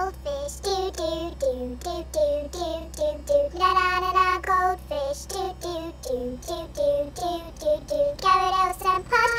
goldfish, do do do do do do do do. Na na na na, goldfish, do do do do do do do do. Carrot, Elsa, and Puff.